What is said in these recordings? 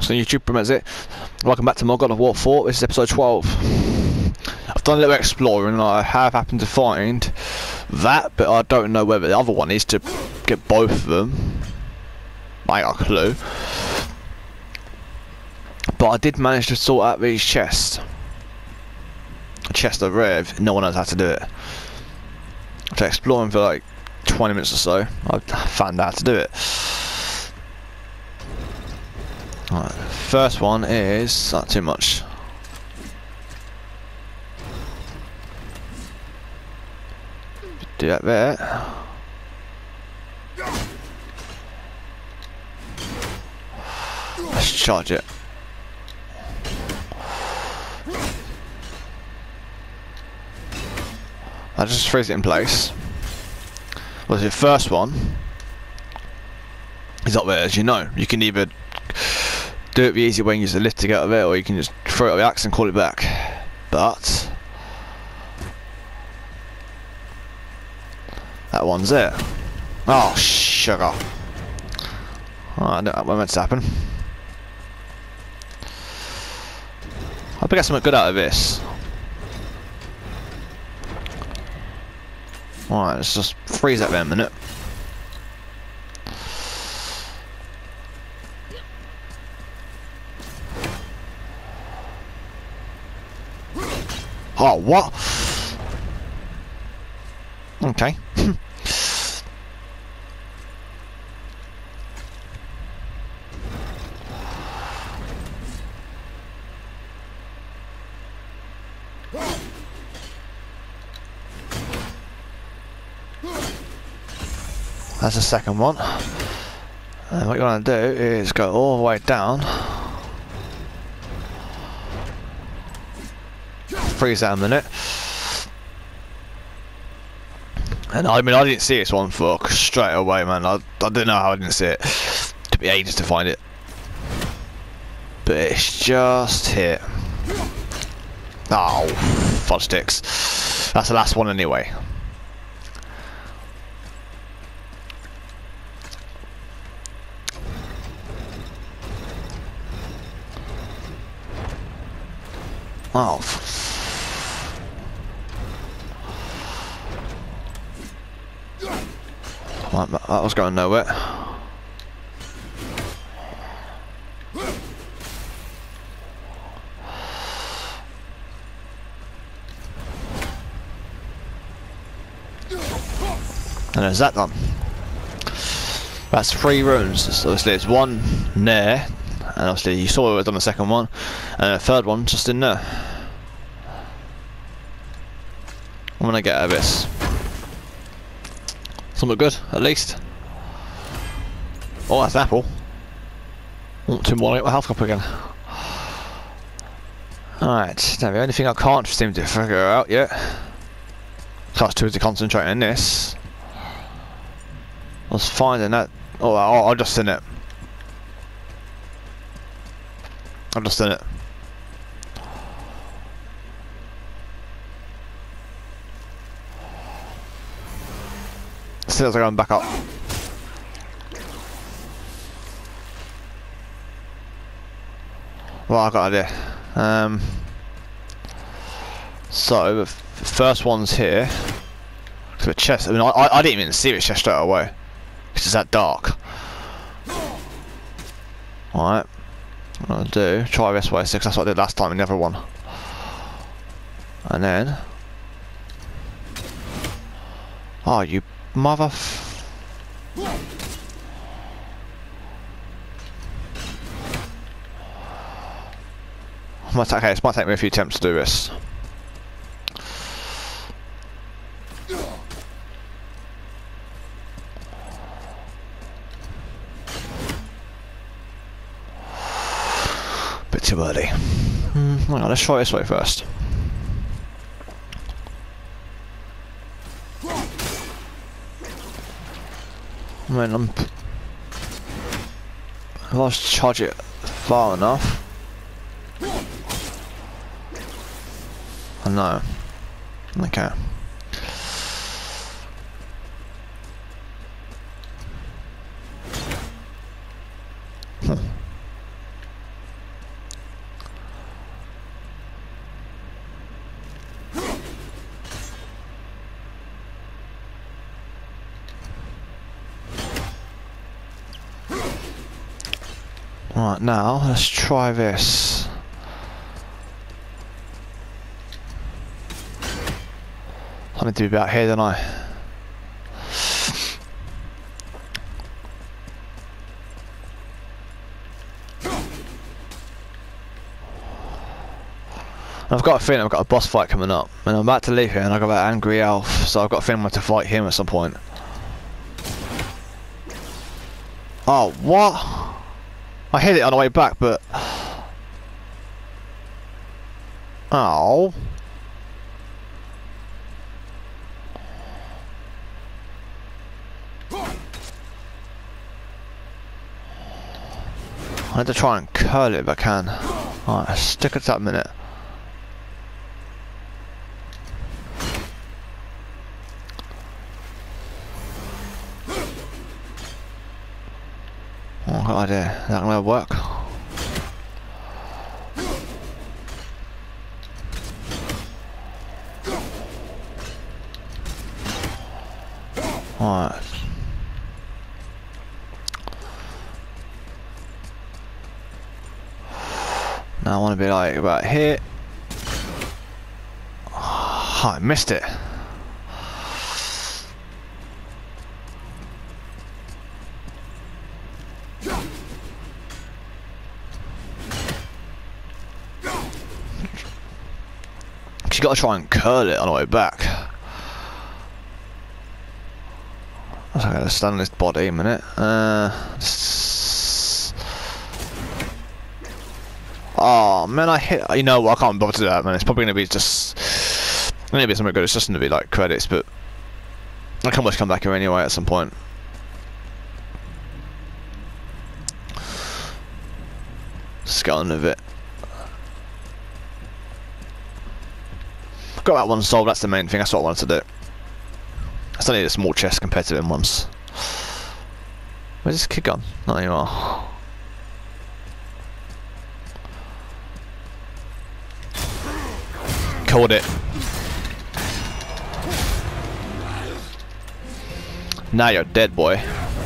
So YouTube promotes it. Welcome back to more God of War 4. This is episode 12. I've done a little exploring and I have happened to find that, but I don't know whether the other one is to get both of them. I ain't got a clue. But I did manage to sort out these chests. A chest of Rev, no one knows how to do it. After exploring for like 20 minutes or so, I found out how to do it. Alright, first one is not too much. Do that there. Let's charge it. I just freeze it in place. Well, the first one is up there, as you know. You can either do it the easy way and use the lift to get out of there, or you can just throw it up the axe and call it back. But that one's it. Oh, sugar. Oh, I don't know what meant to happen. I hope I get something good out of this. Alright, let's just freeze that there a minute. Oh, what? Okay. That's the second one. And what you want to do is go all the way down. Freeze that a minute. And I mean, I didn't see this one for straight away, man. I don't know how I didn't see it. It took me ages to find it. But it's just here. Oh, fudge sticks. That's the last one anyway. Oh. That was going nowhere. And there's that done. That's 3 rooms. So obviously it's one there, and obviously you saw it was on the second one, and the third one just in there. I'm gonna get out of this. Something good, at least. Oh, that's an apple. Oh, 2 more, get my health up again. Alright, now the only thing I can't seem to figure out yet, class 2 is to concentrate on this. I was finding that. Oh, I've just seen it. I've just seen it. As I go back up. Well, I've got an idea. So the first one's here. So the chest. I mean, I didn't even see the chest straight away. It's that dark. Alright. What I'll do, try this way, because that's what I did last time in the other one. And then. Oh, you mother. Okay, this might take me a few attempts to do this. Bit too early. Hang on, let's try this way first. I mean, if I was to charge it far enough. I know. Okay. Right, now let's try this. I need to be about here, don't I? I've got a feeling I've got a boss fight coming up, and I'm about to leave here and I've got that angry elf, so I've got a feeling I'm going to fight him at some point. Oh, what? I hit it on the way back, but... Oh. I need to try and curl it if I can. Alright, stick it to that minute. Oh, good idea. Is that gonna work? Alright. Now I want to be like about here. Oh, I missed it. You got to try and curl it on the way back. I'm going to stand on this body a minute. Oh man, I hit. You know what? I can't bother to do that, man. It's probably going to be just. Maybe something good. It's just going to be like credits, but I can always come back here anyway at some point. Just get on with it. Got that one solved. That's the main thing. That's what I wanted to do. I still need a small chest compared to them ones. Where's this kid gone? Not anymore. Called it. Now you're dead, boy.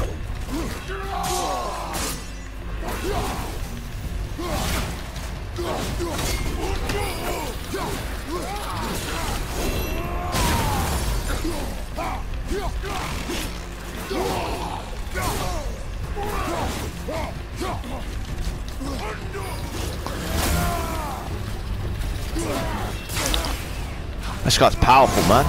This guy's powerful, man.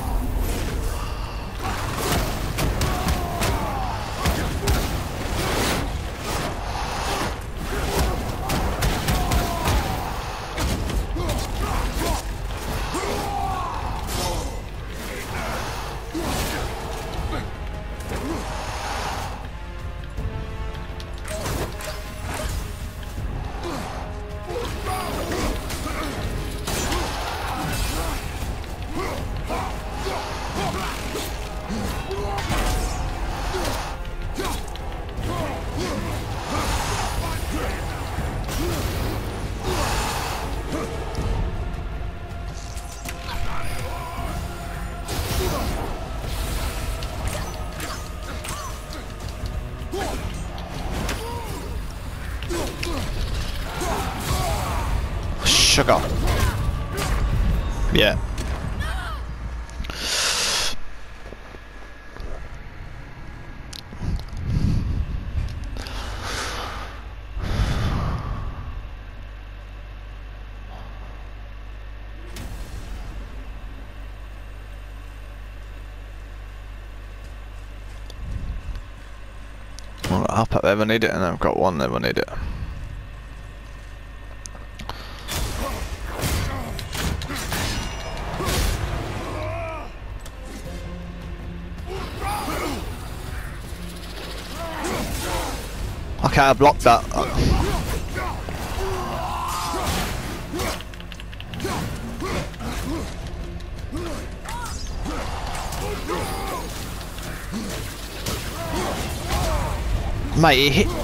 Sugar. Yeah. I've got up ever need it, and I've got one never need it. Okay, I blocked that. Mate, he hit.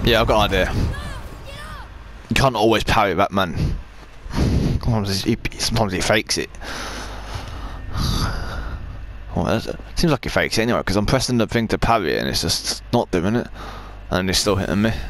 Yeah, I've got an idea. You can't always parry Batman. Sometimes he fakes it. Well, it seems like he fakes it anyway, because I'm pressing the thing to parry it and it's just not doing it. And it's still hitting me.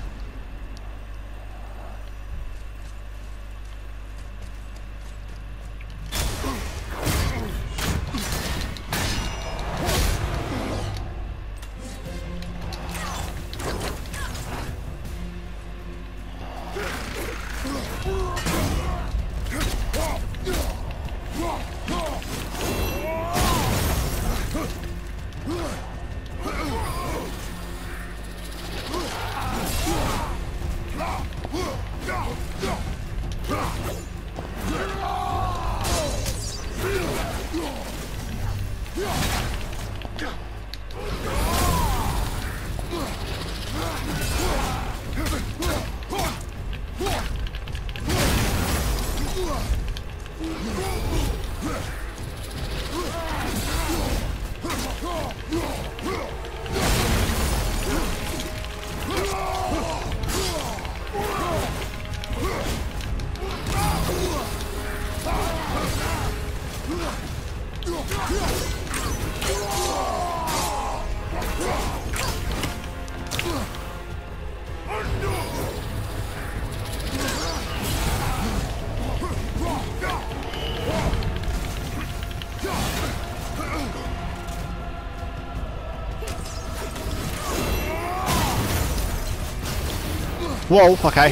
Whoa, okay.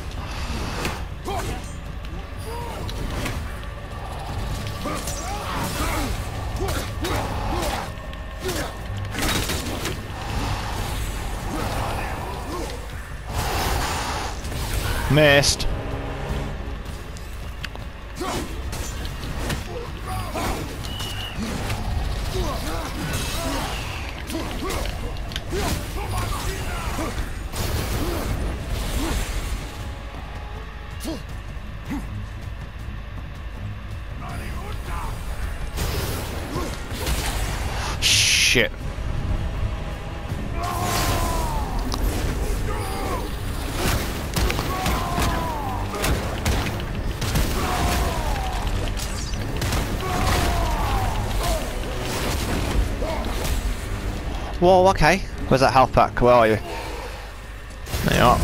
Missed. Shit. Whoa, okay. Where's that health pack? Where are you? There you are.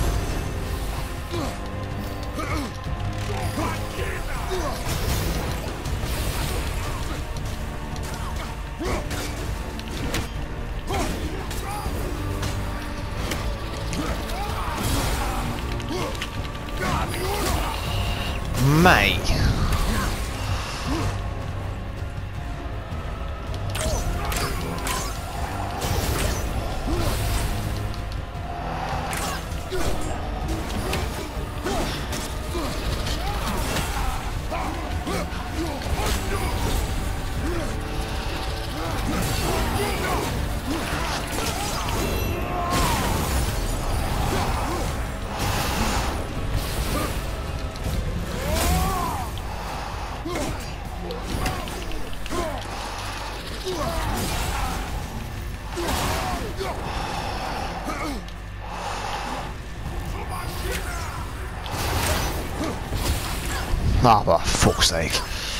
Mate. Ah, oh, for fuck's sake.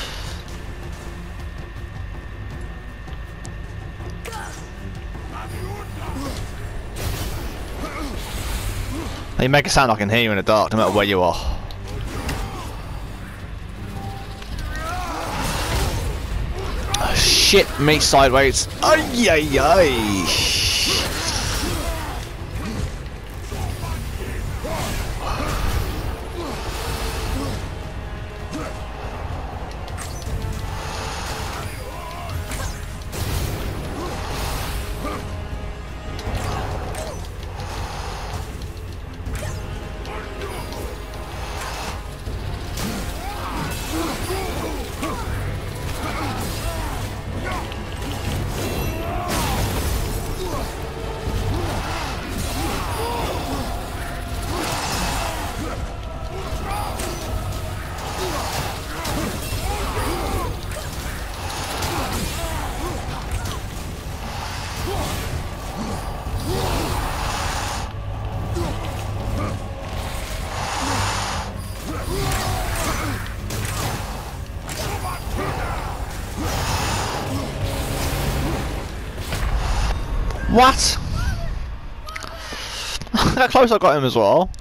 You make it sound like I can hear you in the dark, no matter where you are. Oh, shit, me sideways. Ay, ay, ay. What? How close I got him as well.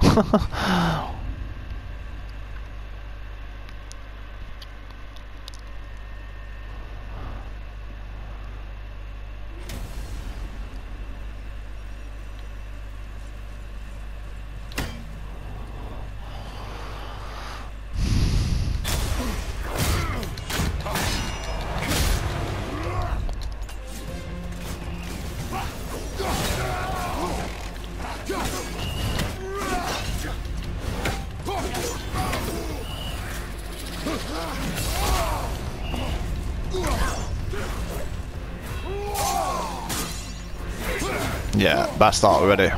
Yeah, bad start already.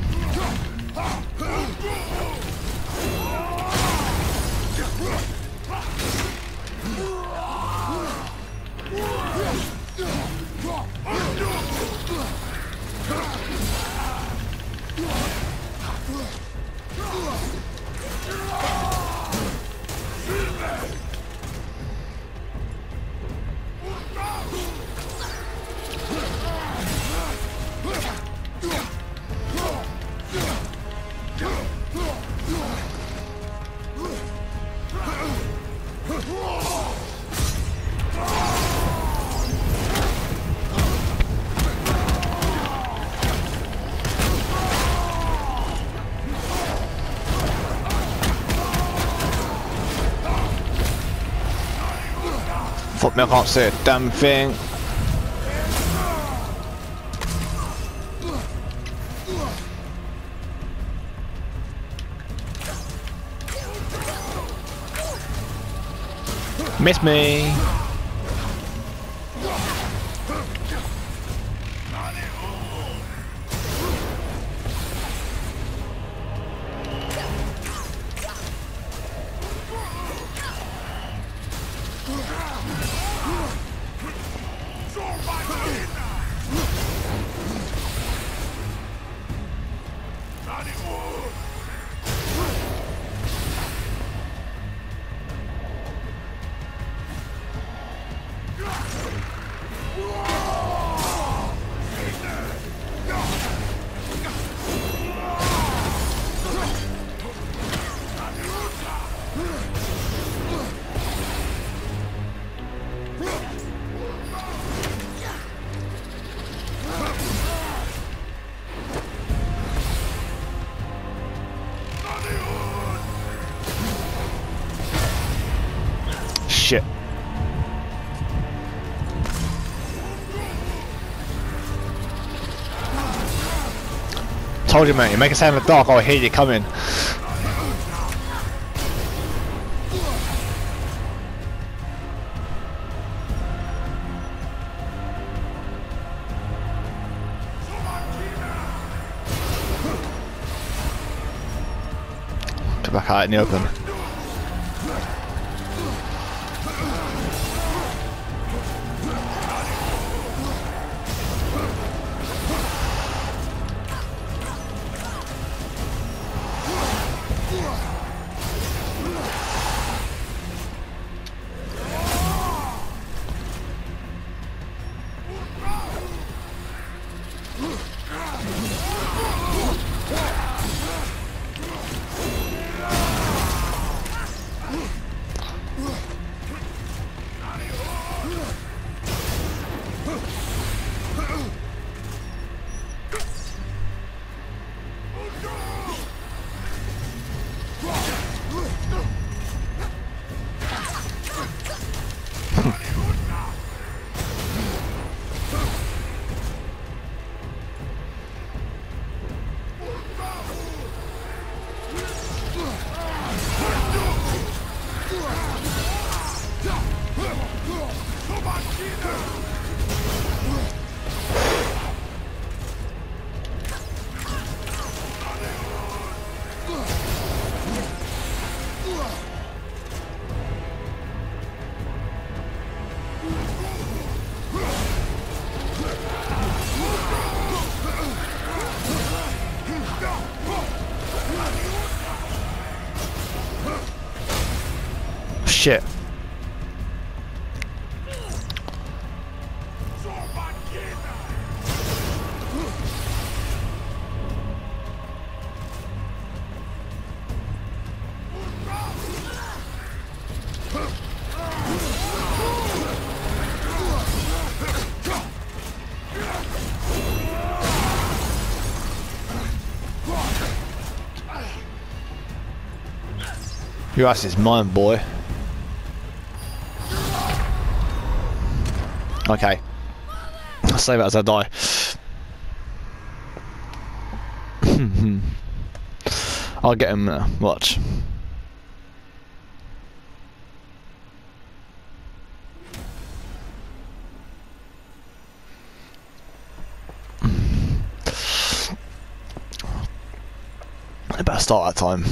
Fuck me, I can't see a damn thing. Miss me. Shit. Told you, man, you make a sound in the dark, I'll hear you coming. Get back out in the open. Shit. Your ass is mine, boy. Okay. I'll save it as I die. I'll get him now. Watch. I better start that time.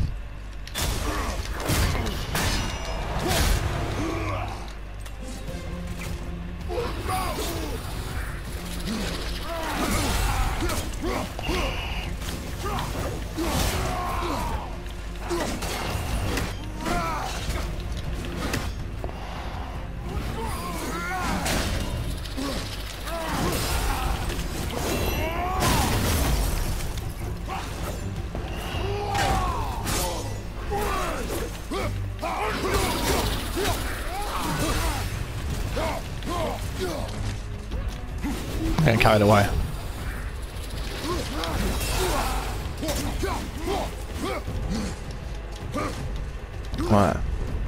Getting carried away. Right.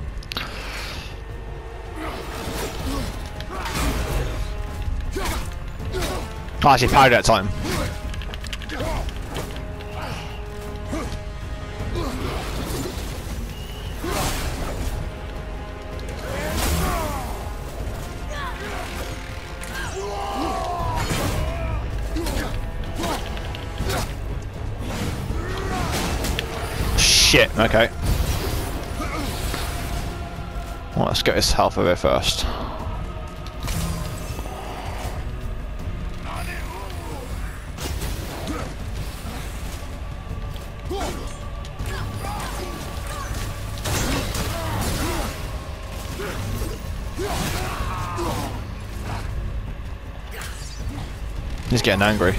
I actually parried that time. Shit, okay. Well, let's get his health over here first. He's getting angry.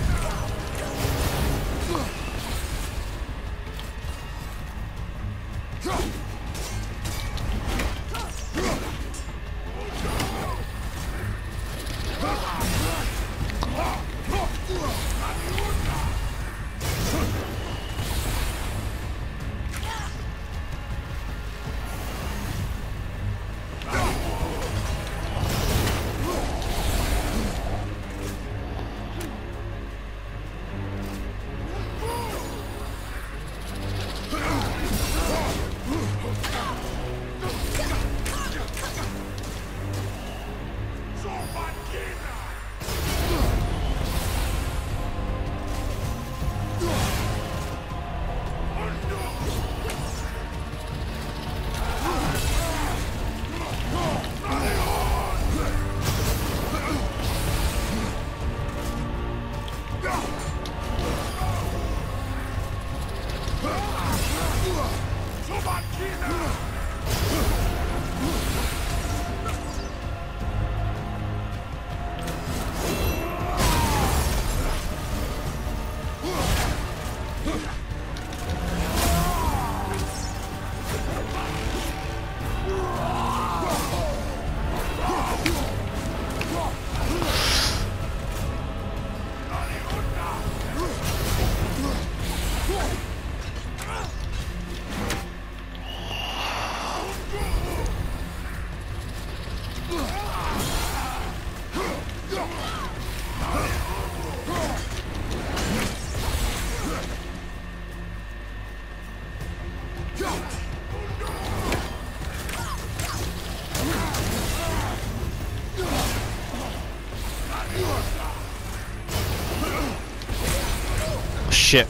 Shit.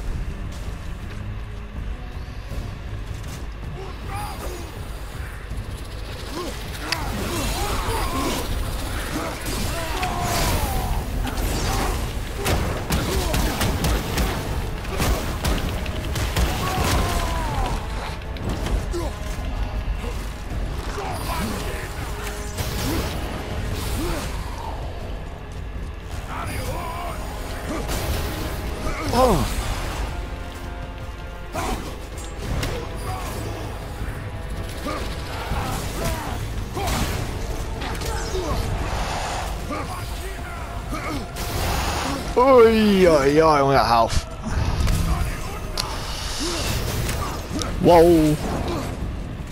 Oh. Oi, oi, oi, on that health. Whoa.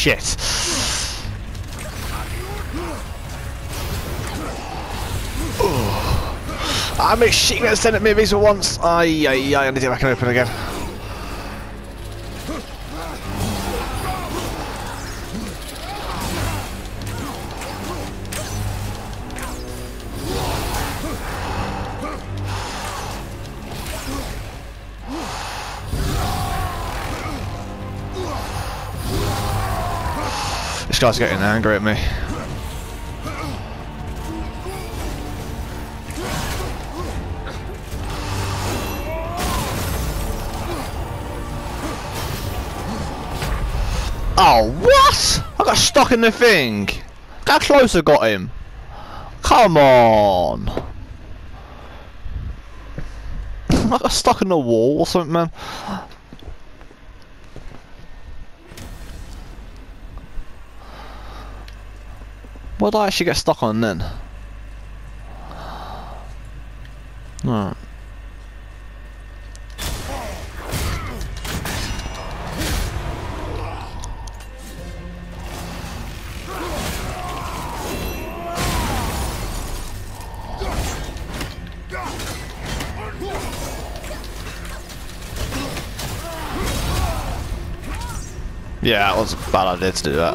shit. I make shit gets sent at me these once. I need to get back and open again. This guy's getting angry at me. Oh, what? I got stuck in the thing. How close I got him? Come on. I got stuck in the wall or something, man. What did I actually get stuck on then? Alright. Yeah, it was a bad idea to do that.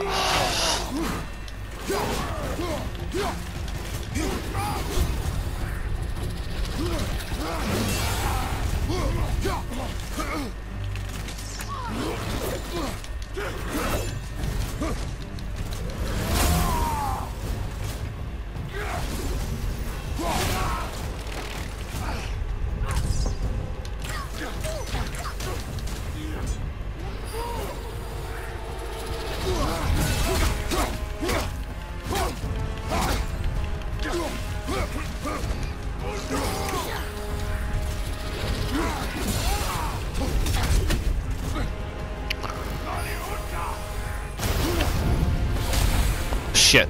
Shit.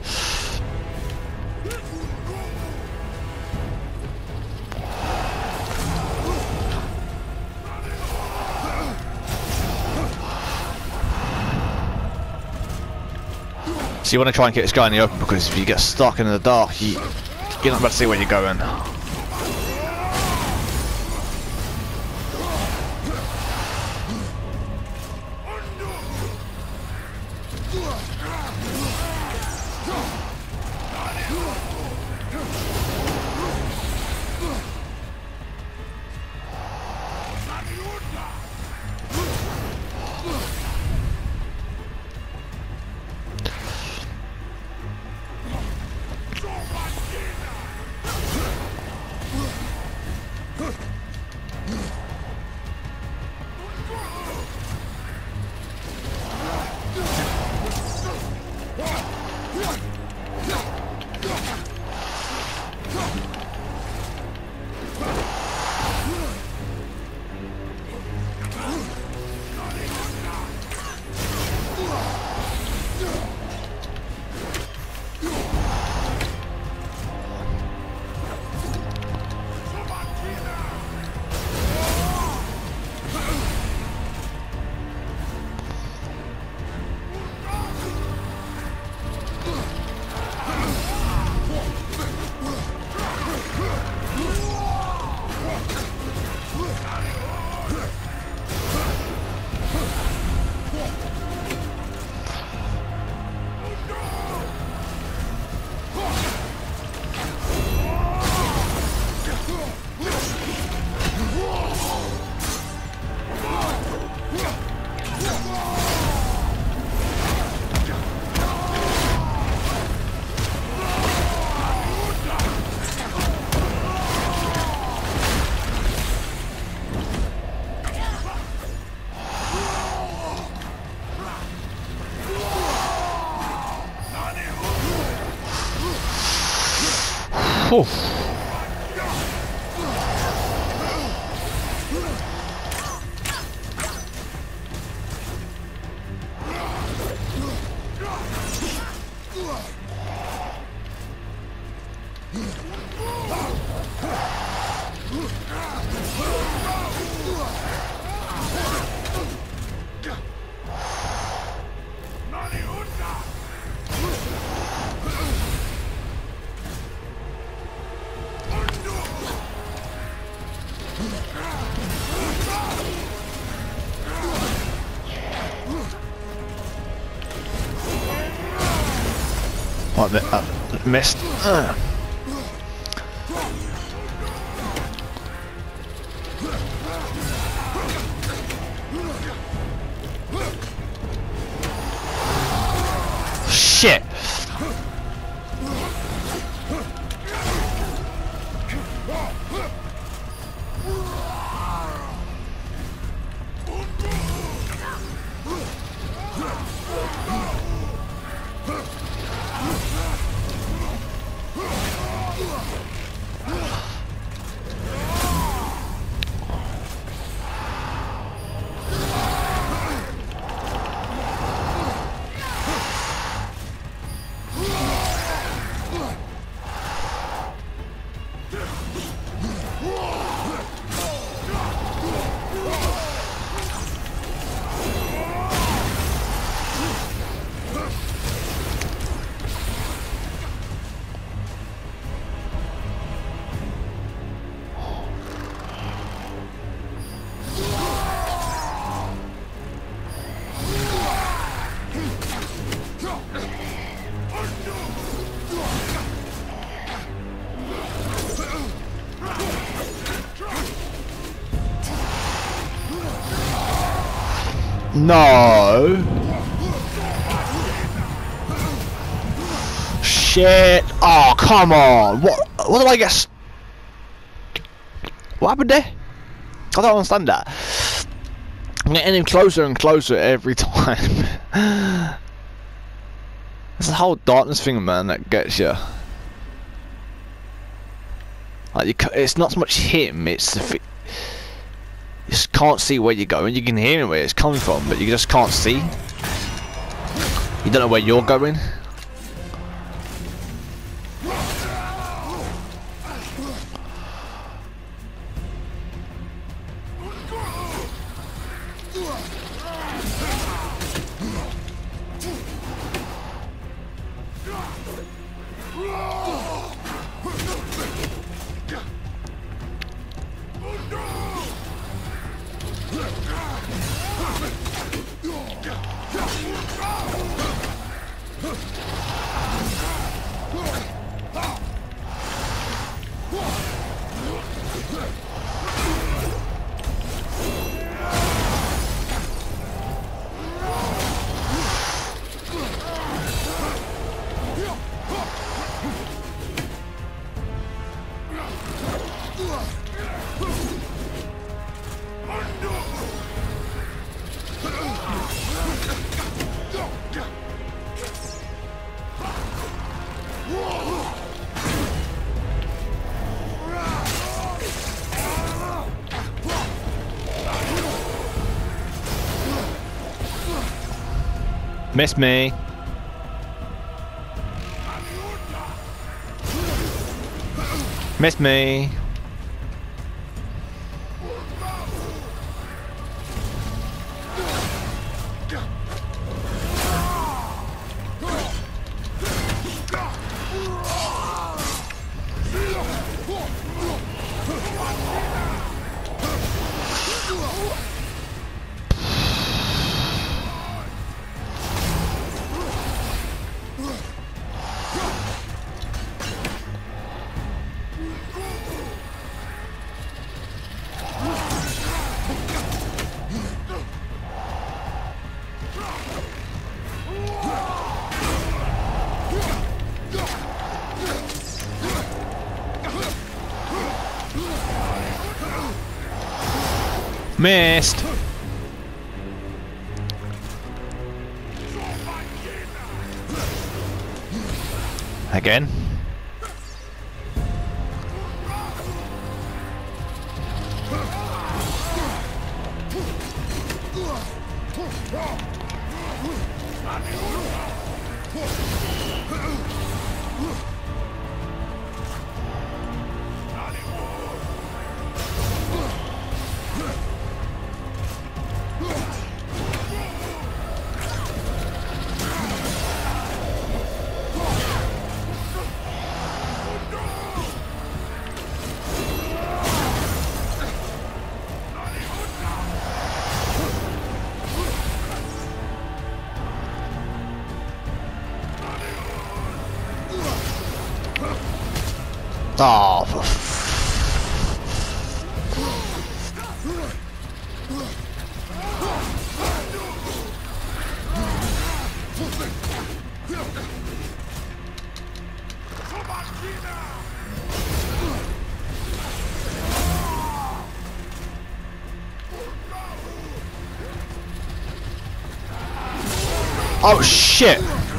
So you want to try and get this guy in the open, because if you get stuck in the dark, you're not about to see where you're going. Whew. Missed. Shit. No. Shit. Oh, come on. What did I get? What happened there? I don't understand that. I'm getting him closer and closer every time. It's the whole darkness thing, man, that gets you. Like it's not so much him, it's the you just can't see where you're going. You can hear where it's coming from, but you just can't see. You don't know where you're going. Miss me. Miss me. Missed. Again. Oh, oh shit!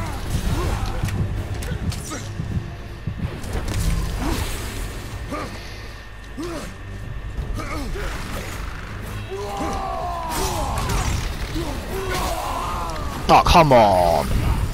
Oh, come on!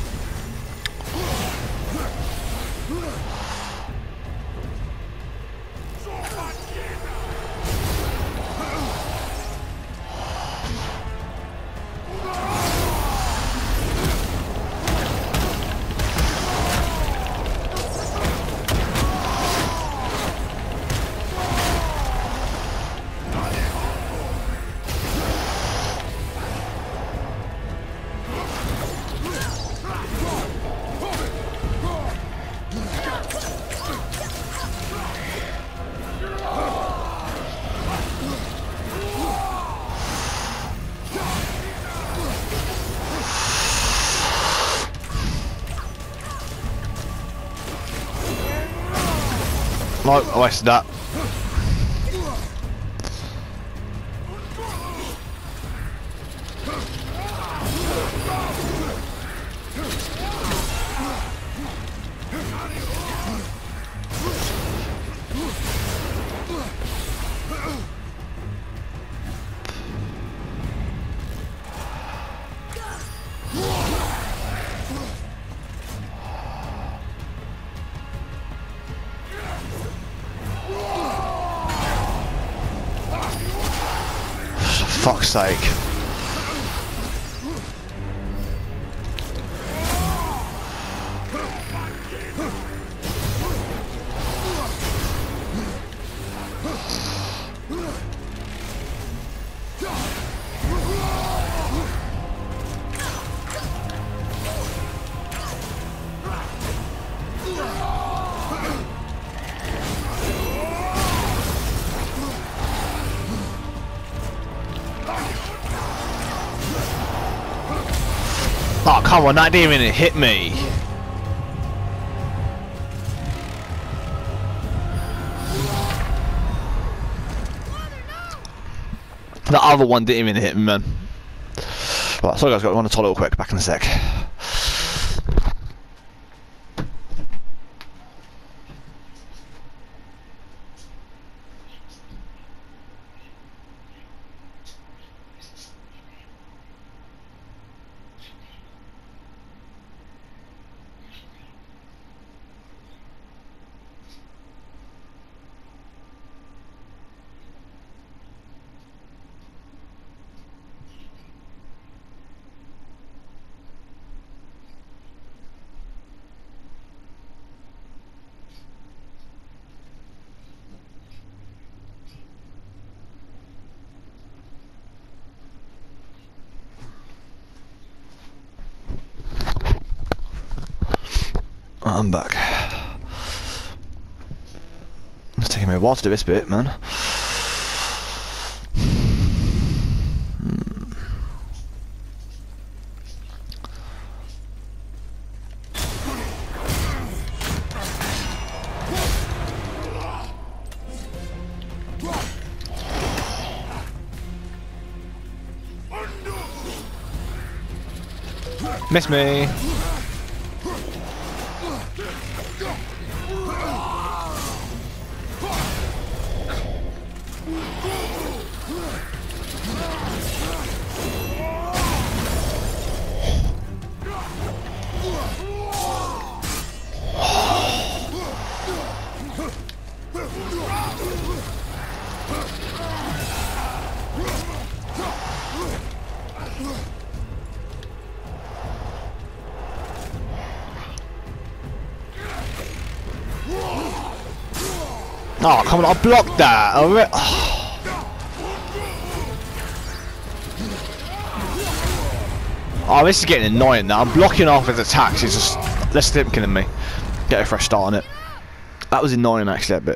No, I wasted that. For fuck's sake. Oh, come on, that didn't even hit me. The other one didn't even hit me, man. Right, sorry guys, got to run to the toilet real quick, back in a sec. I'm back. It's taking me a while to do this bit, man. Miss me. Oh, come on, I blocked that. Oh, this is getting annoying now. I'm blocking off his attacks. He's just... Let's him killing me. Get a fresh start on it. That was annoying actually a bit.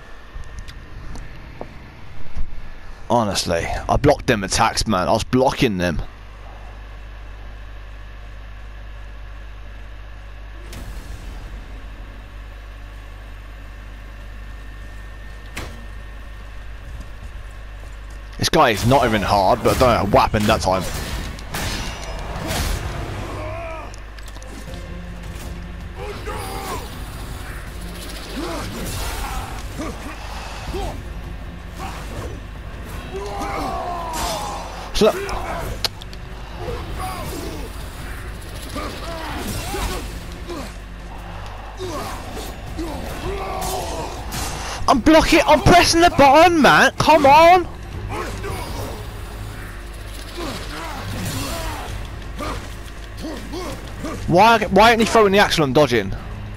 Honestly, I blocked them attacks, man. I was blocking them. This guy is not even hard, but I don't know what happened that time. So look. I'm blocking. I'm pressing the button, man. Come on. Why aren't you throwing the axe when I'm dodging?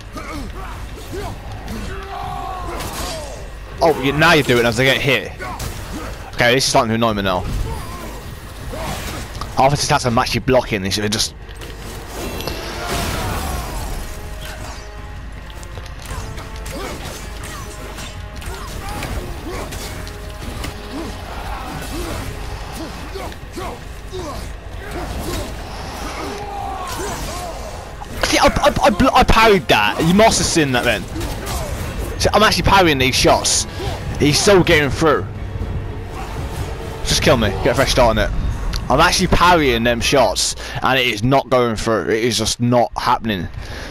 Oh, now you're doing it as I get hit. Okay, this is starting to annoy me now. Half of this attacks I'm actually blocking. They should just. See, I parried that. You must have seen that then. See, I'm actually parrying these shots. He's still getting through. Just kill me. Get a fresh start on it. I'm actually parrying them shots, and it is not going through. It is just not happening.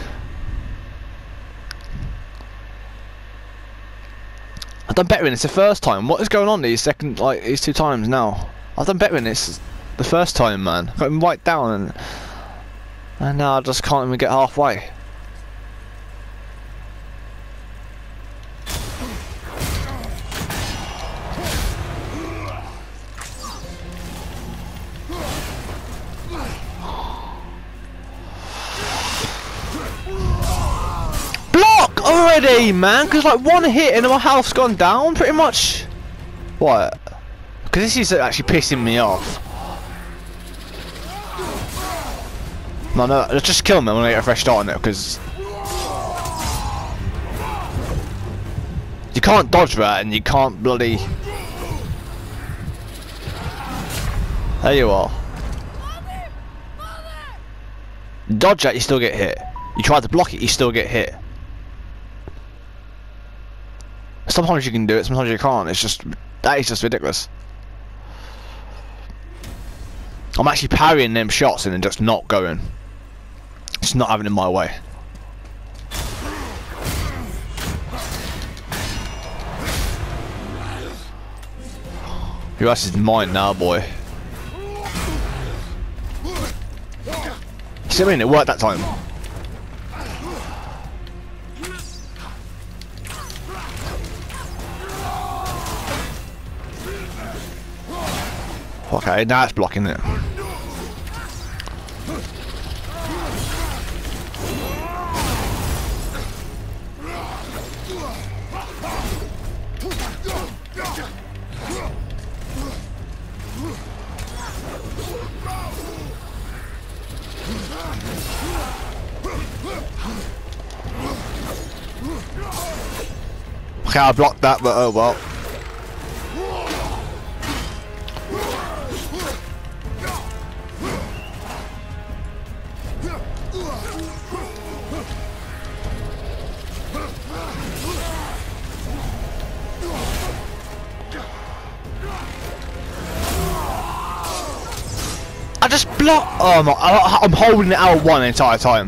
I've done better in this the first time. What is going on these these 2 times now? I've done better in this the first time, man. I got him right down, and now I just can't even get halfway. Already, man, because like one hit and my health's gone down pretty much. What? Because this is actually pissing me off. No, just kill me. I'm gonna get a fresh start on it because you can't dodge that and you can't bloody. There you are. Dodge that, you still get hit. You try to block it, you still get hit. Sometimes you can do it, sometimes you can't. It's just, that is just ridiculous. I'm actually parrying them shots and they're just not going. It's not having it my way. Your ass is mine now, boy. See what I mean? It worked that time. Okay, now it's blocking it. Okay, I blocked that, but oh well. I just block. Oh my! I'm holding it L1 the entire time.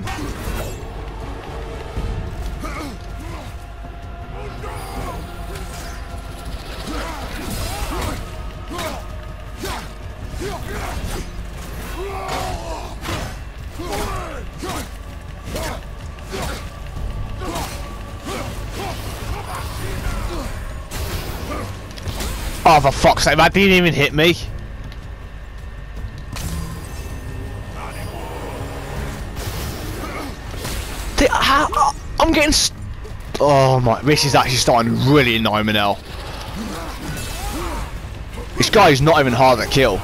Oh, for fuck's sake, that didn't even hit me. I'm getting. Oh my! This is actually starting to really annoy me now. This guy is not even hard to kill.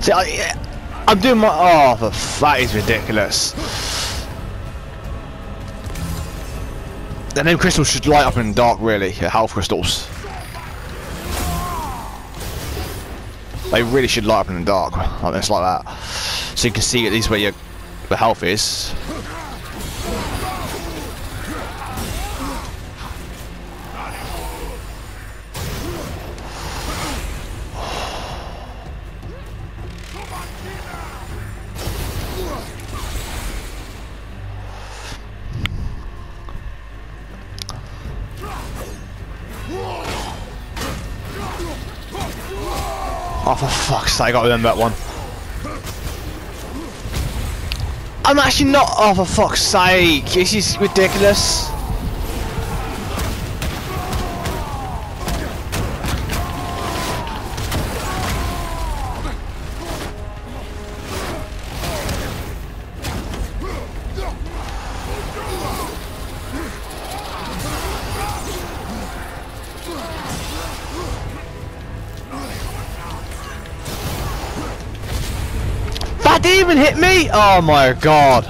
See, I'm doing my. Oh, that is ridiculous. The name crystals should light up in the dark, really. Health crystals. They really should light up in the dark, like this, like that, so you can see at least where your health is. Oh, for fuck's sake, I gotta remember that one. I'm actually not. Oh, for fuck's sake, this is ridiculous. That didn't even hit me! Oh my god.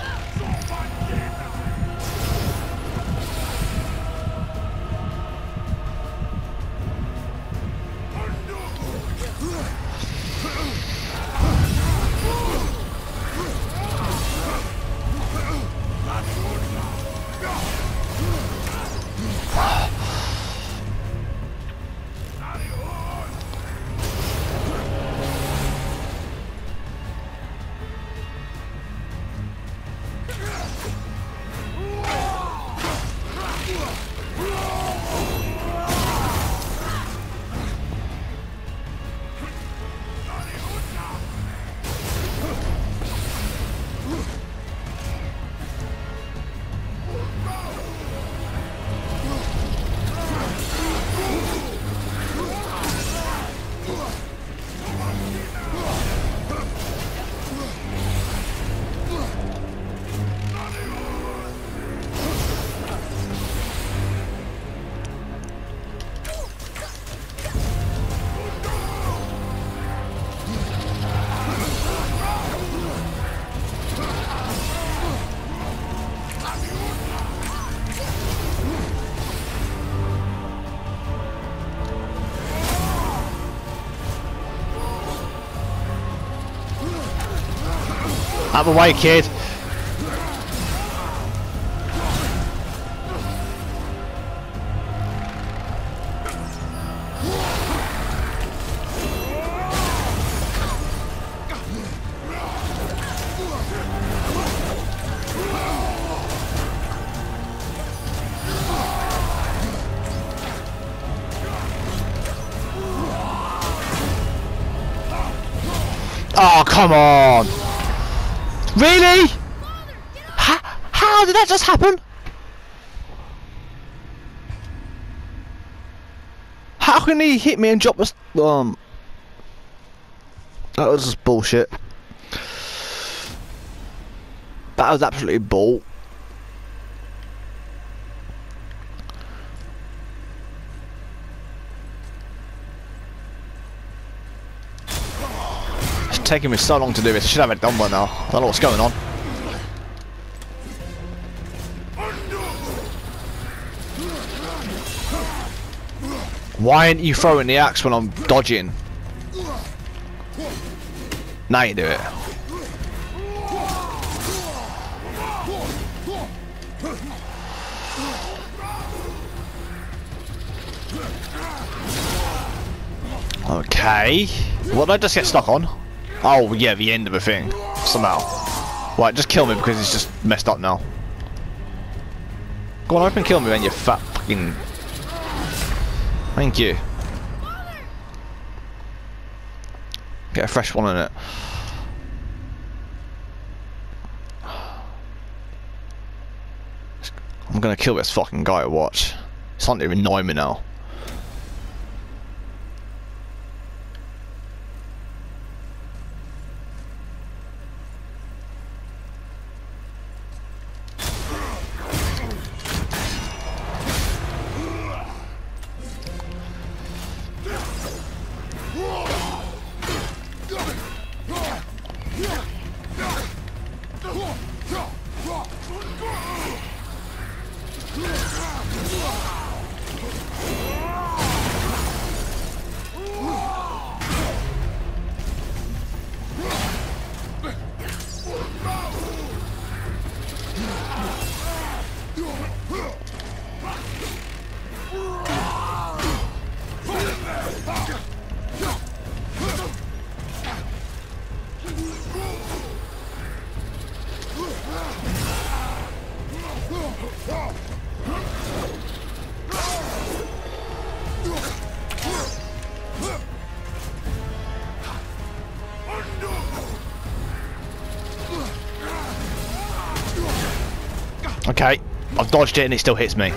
Out of the way, kid. Oh, come on. Really? How did that just happen? How can he hit me and drop us? That was just bullshit. That was absolutely bull. It's taking me so long to do this. I should have it done by now. I don't know what's going on. Why aren't you throwing the axe when I'm dodging? Now you do it. Okay. What did I just get stuck on? Oh yeah, the end of a thing. Somehow. Right, just kill me because it's just messed up now. Go on, open kill me then, you fat fucking... Thank you. Get a fresh one in it. I'm gonna kill this fucking guy, watch. It's not even annoying me now. I've dodged it and it still hits me.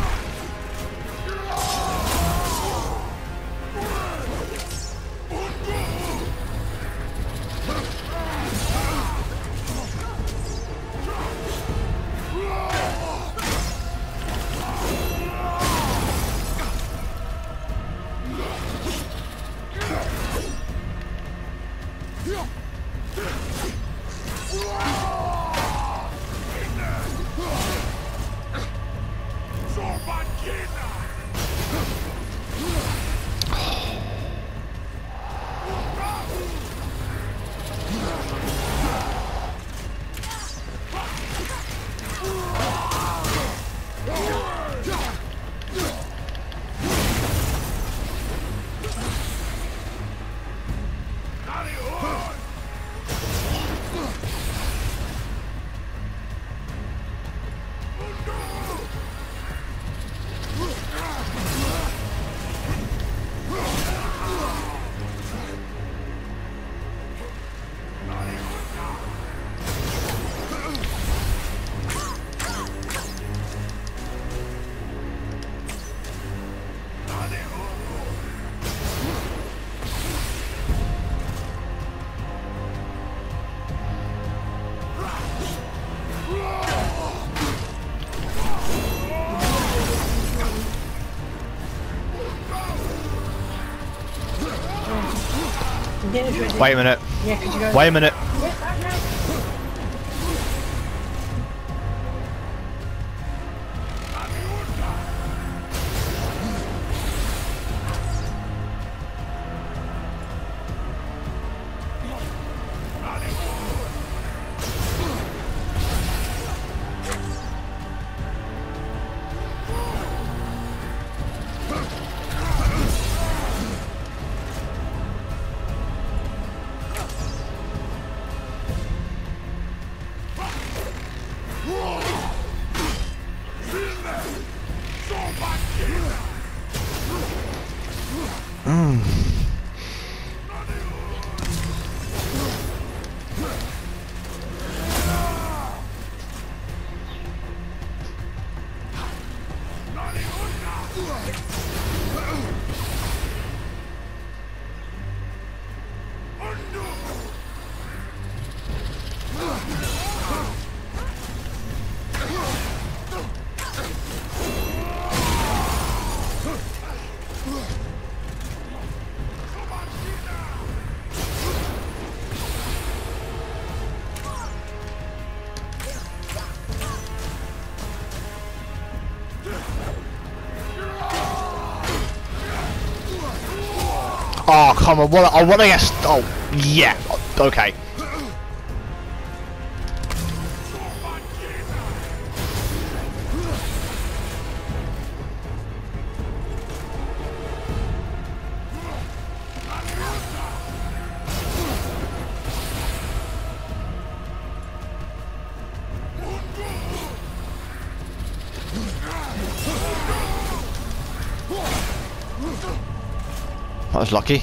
Wait a minute. Yeah, could you go? Wait a minute. Oh, come on, I want to get... Oh, yeah, okay. That was lucky.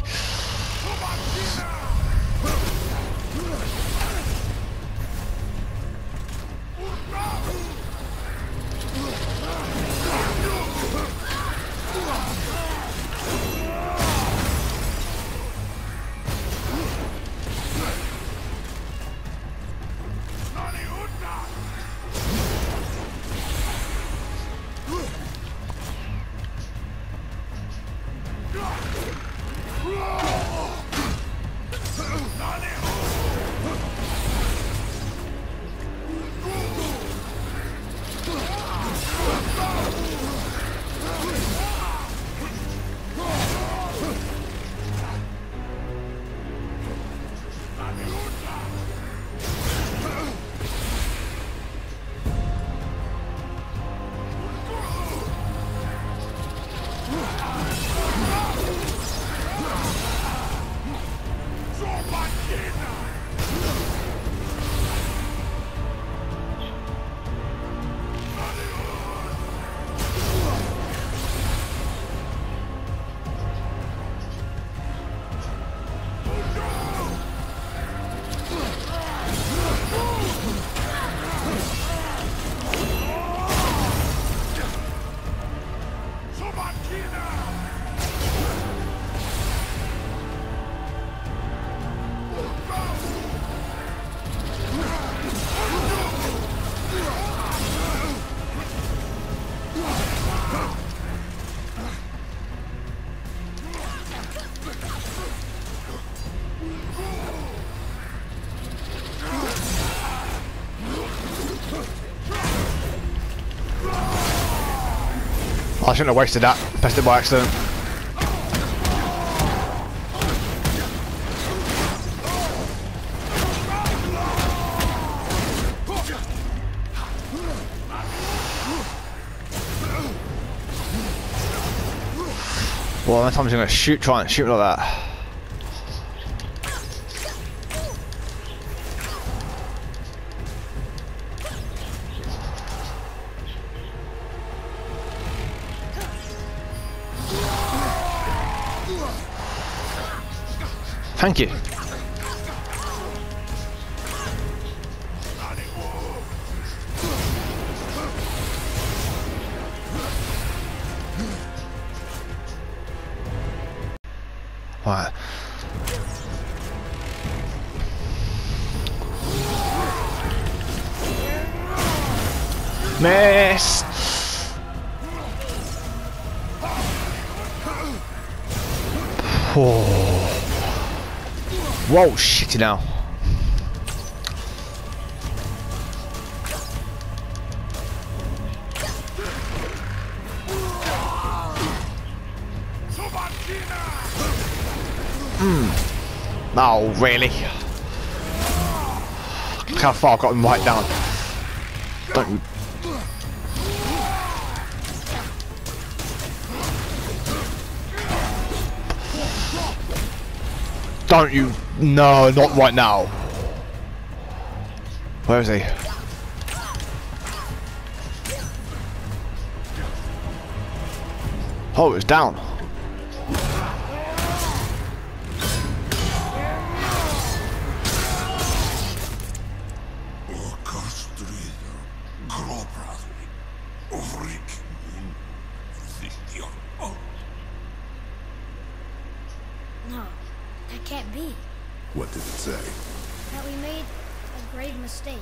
I shouldn't have wasted that. Pressed it by accident. Well, next time I'm gonna try and shoot like that. Thank you. Right. Miss. Oh. Whoa, shitty now. Oh, really? Look how far I've got him right down. Don't you... Don't you... No, not right now. Where is he? Oh, it's down. No, that can't be. What did it say? That we made a grave mistake.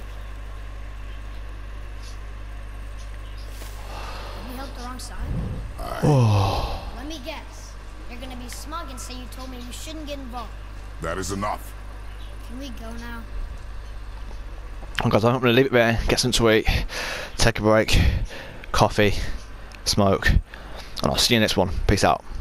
Did we help the wrong side? Let me guess. You're gonna be smug and say you told me you shouldn't get involved. That is enough. Can we go now? Oh guys, I'm gonna leave it there, get something to eat, take a break, coffee, smoke, and I'll see you next one. Peace out.